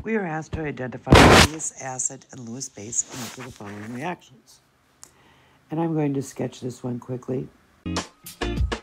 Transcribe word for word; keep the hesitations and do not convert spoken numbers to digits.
we are asked to identify Lewis acid and Lewis base after the following reactions. And I'm going to sketch this one quickly.